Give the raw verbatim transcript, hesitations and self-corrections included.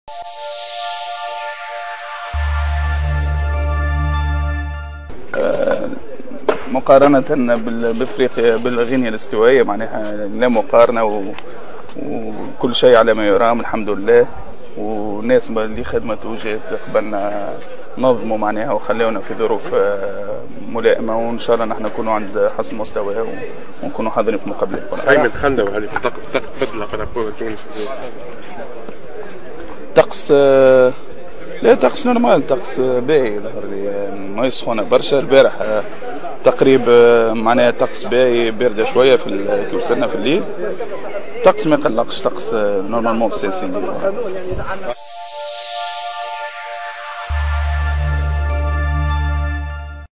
مقارنة بافريقيا بالغينيا الاستوائية معناها لا مقارنة، وكل شيء على ما يرام الحمد لله. والناس اللي خدمت وجهت قبلنا نظموا معناها وخلونا في ظروف ملائمة، وإن شاء الله نحن نكونوا عند حسن مستواها ونكونوا حاضرين في المقابلات. صحيح تخندوا على الطقس تبدل بارابور تونس. طقس لا طقس نورمال، طقس باهي ما يسخن برشا. البارح تقريب معناها طقس باهي باردة شوية في كي وصلنا في الليل. طقس ما يقلقش، طقس نورمالمون في الساسين.